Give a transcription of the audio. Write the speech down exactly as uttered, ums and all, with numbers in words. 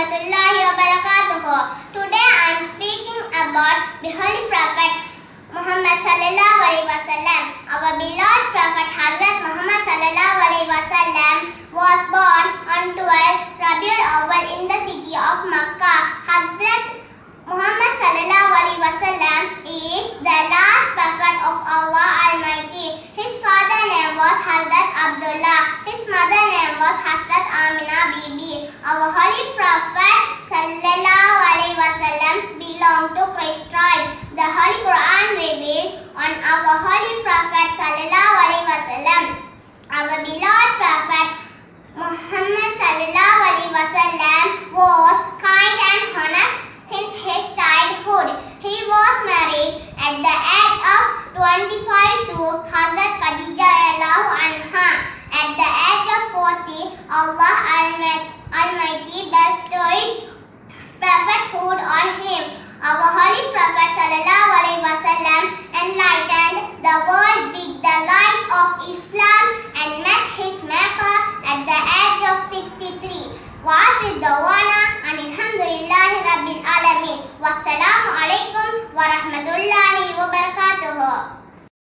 warahmatullahi wabarakatuh. Today I am speaking about the Holy Prophet Muhammad sallallahu alaihi wasallam. Our beloved Prophet Hazrat Muhammad sallallahu alaihi wasallam was born on twelfth Rabiul Awwal in the city of Makkah. Hazrat Muhammad sallallahu alaihi wasallam is the last prophet of Allah Almighty. His father name was Hazrat Abdullah. His mother name was Hazrat Amina Bibi. Our Holy Prophet sallallahu alaihi wasallam belonged to Quraysh tribe. The Holy Quran revealed on our Holy Prophet sallallahu alaihi wasallam. Our beloved Prophet Muhammad sallallahu alaihi wasallam was kind and honest since his childhood. He was married at the age of twenty-five to Hazrat Khadija radiallahu anha. At the age of forty, Allah Almighty bestowed prophethood on him. Our Holy Prophet sallallahu alaihi wasallam enlightened the world with the light of Islam and met his Maker at the age of sixty-three. Wa'afid dawana and alhamdulillahi rabbil alamin. Wassalamu alaikum wa rahmatullahi wa barakatuh.